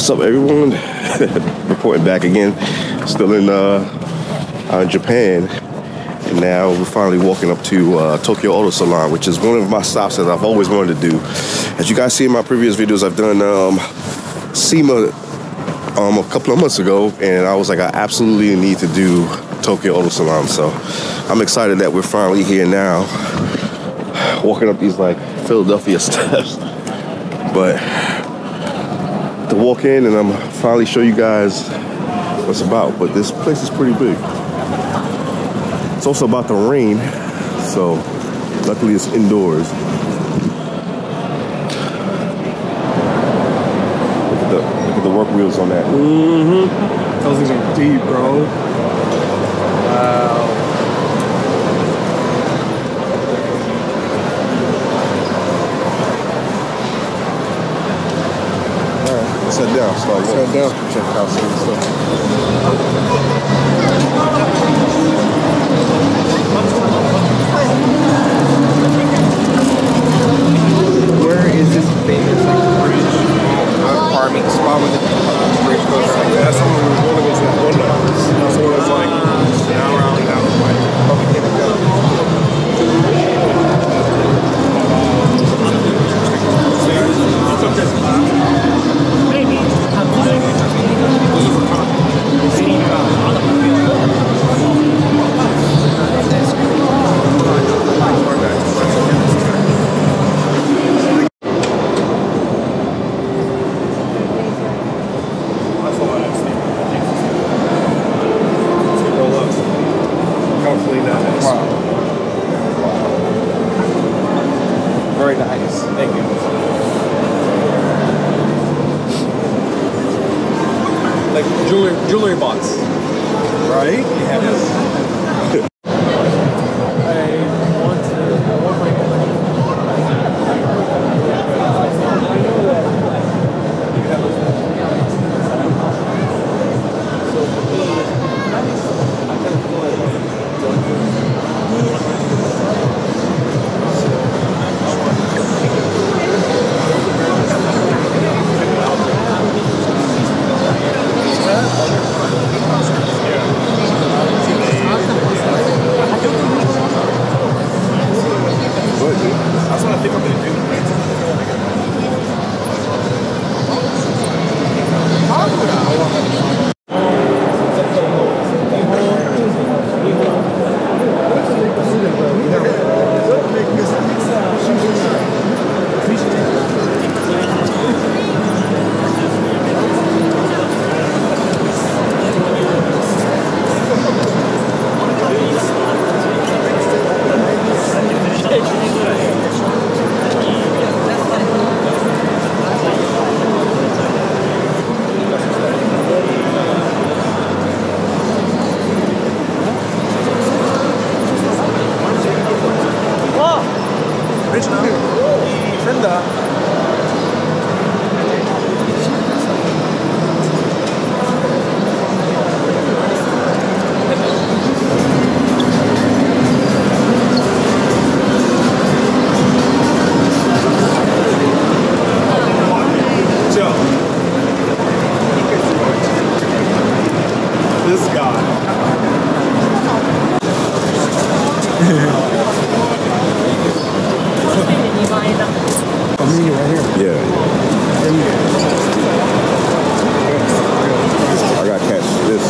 What's up, everyone? Reporting back again. Still in Japan, and now we're finally walking up to Tokyo Auto Salon, which is one of my stops that I've always wanted to do. As you guys see in my previous videos, I've done SEMA a couple of months ago, and I was like, I absolutely need to do Tokyo Auto Salon. So I'm excited that we're finally here now, walking up these like Philadelphia steps. But to walk in and I'm finally show you guys what's about. But this place is pretty big. It's also about to rain, so luckily it's indoors. Look at the work wheels on that. Those things are deep, bro. Wow. Let's head down. Let's head down. Check out some stuff. Where is this famous bridge farming spot with the bridge goes like that? That's someone who only goes to that window. So it's like now around and down the way. Probably get it down. Very nice. Thank you. Like jewelry box, right? Yeah. That's what I think I'm gonna do. This guy. I'm meeting right here. Yeah. I gotta catch this.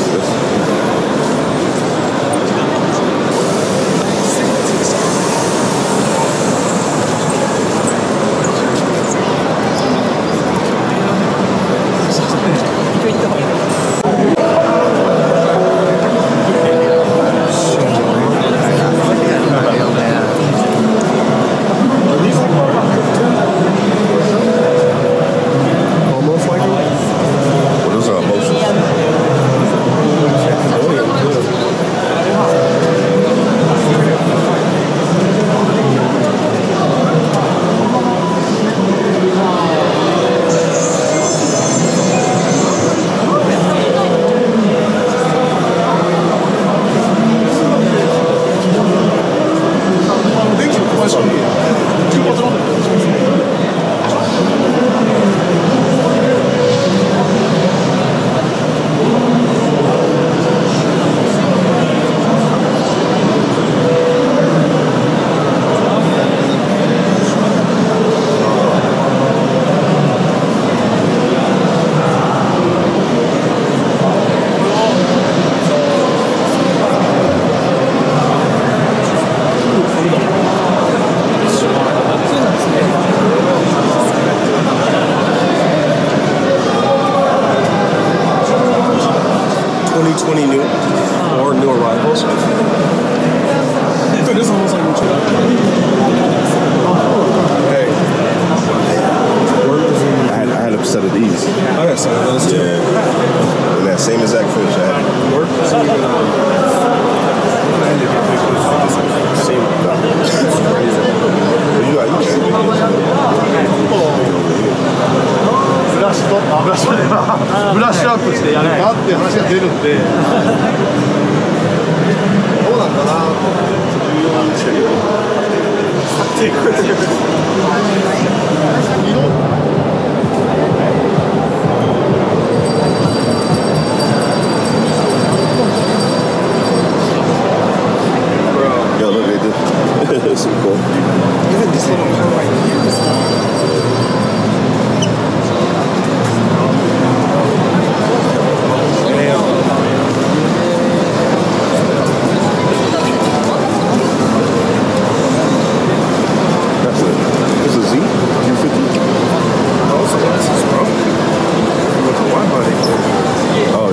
I had a set of these. I got some of those too. Yeah. And that same exact finish I had. ブラッシュアップしてやればっていう話が出るんでどうなんかな Yo, look at this. This is cool. Even this little car right here is This is Z? 250? oh, so what is this, bro? With the wide body. Oh,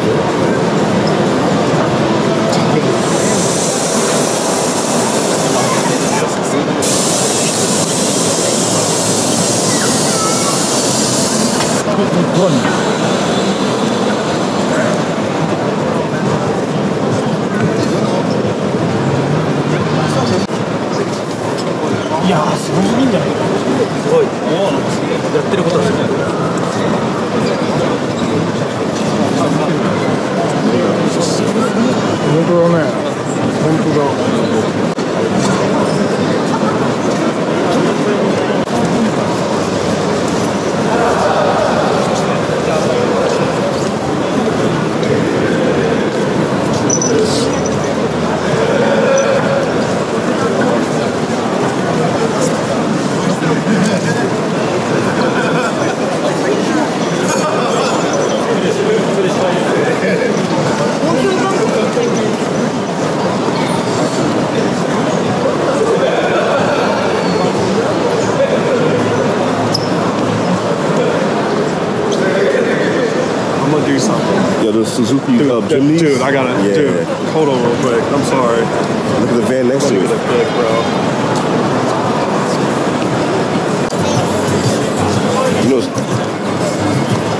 Do something. Yo, the Suzuki Jimneys. Dude, I gotta. Yeah. Dude, hold on real quick. I'm sorry. Look at the van next to Look you. at the pic, bro. You know,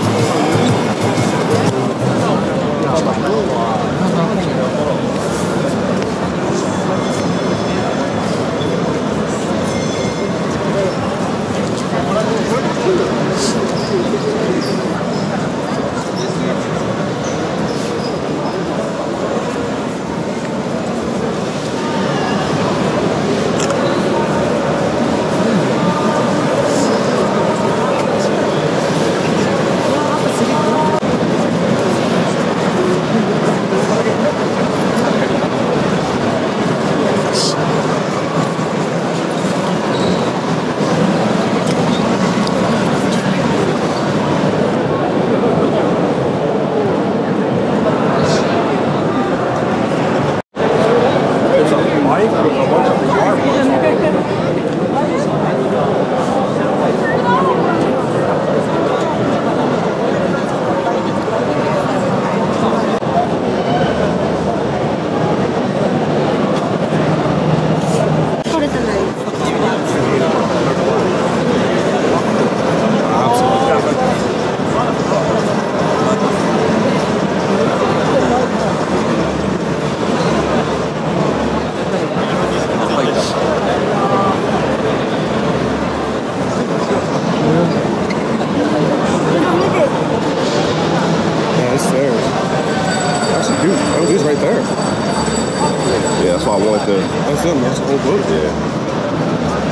That's them. That's the whole boat. Yeah.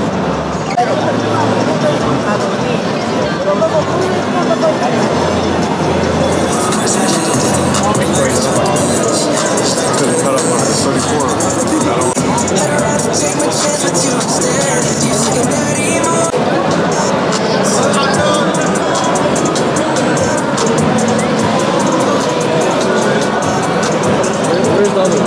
Could've cut up on 34. Where's the other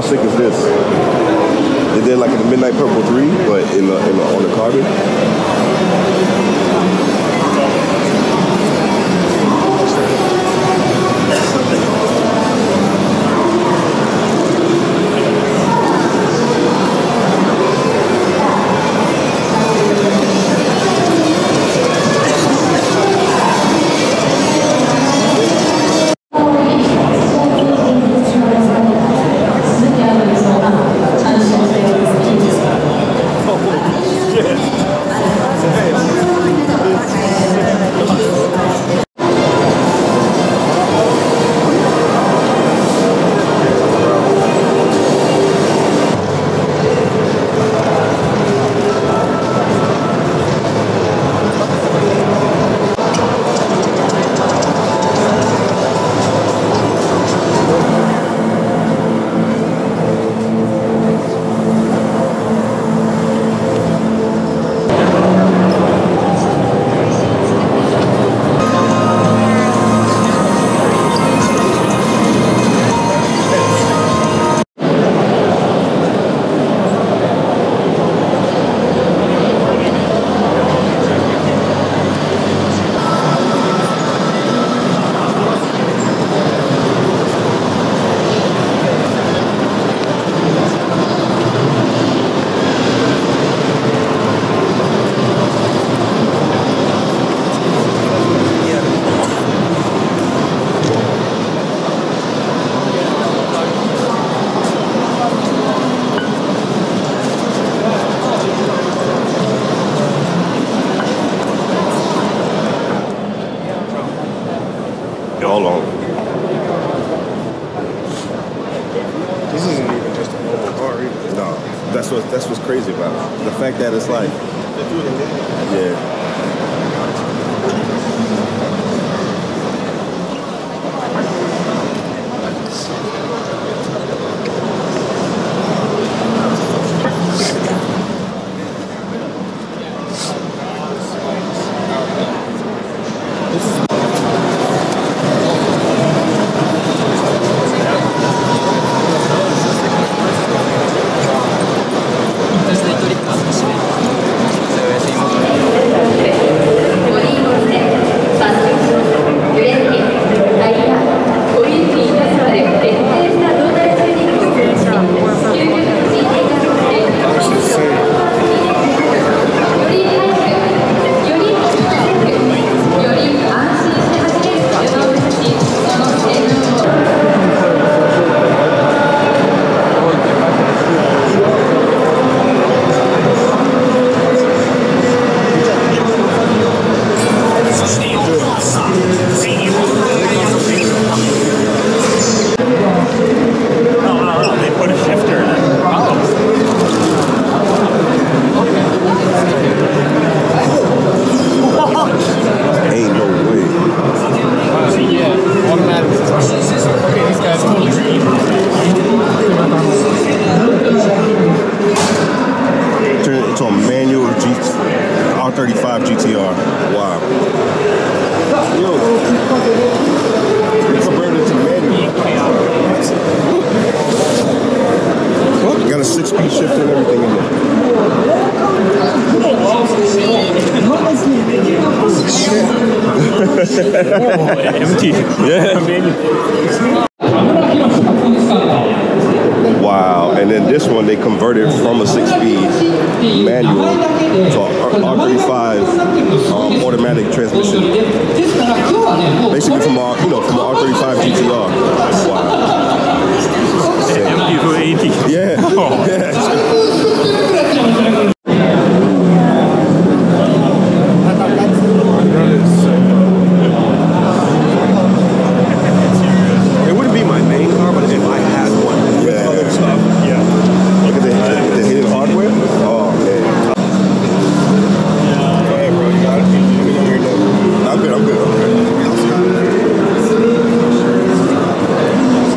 sick is this? They did like in the Midnight Purple 3, but on the carbon. Hold on. This isn't even just a normal car either. No, that's what's crazy about it. The fact that it's like, yeah. R35 GTR. Wow. Yo. It's converted to manual. Got a 6-speed shift and everything in there. Empty. Yeah. Wow. And then this one they converted from a 6-speed manual to R35 automatic transmission. Basically from our, from the R35 GTR. Wow. Empty to 80. Yeah. Oh. Yeah. It wouldn't be my main car, but if I had one with other stuff, yeah. Look at the hidden hardware. Oh man. Go ahead, bro. You got it. Let me know when you're done. I'm good.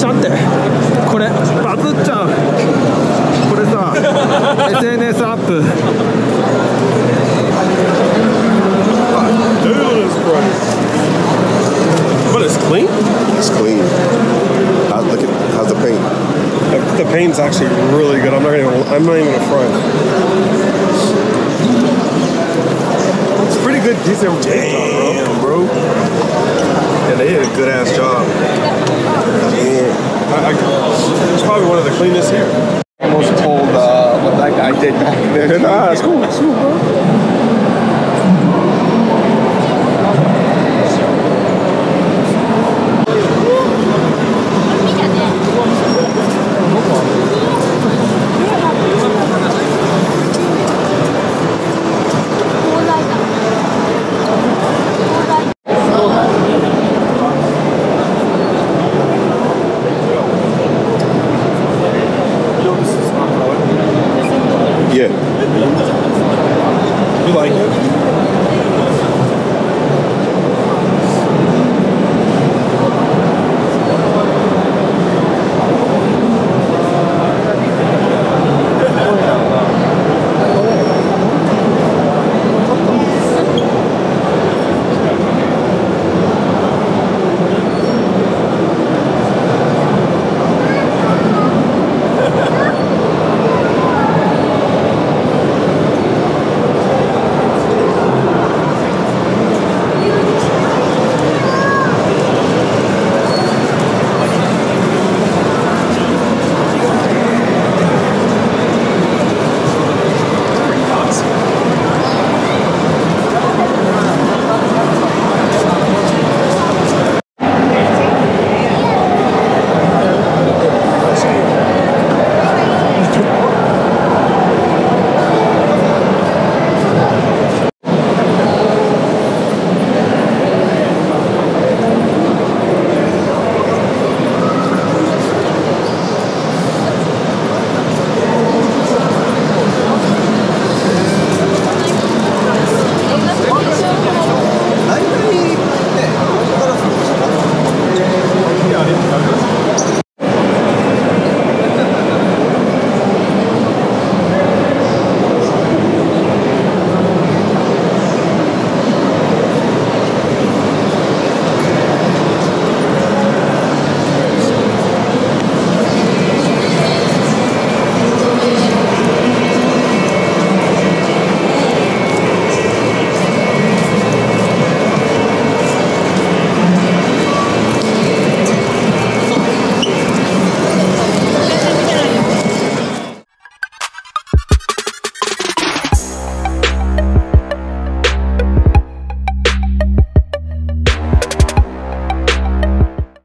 しゃってこれバズっちゃうこれさ SNS アップ Dude is bright. But it's clean? It's clean. How's the paint? The paint's actually really good. I'm not even gonna front. It's pretty good, decent paint job, bro. Yeah, they did a good ass job. Yeah. It's probably one of the cleanest here. Almost pulled what that guy did back there. Nah, it's cool. It's cool, bro.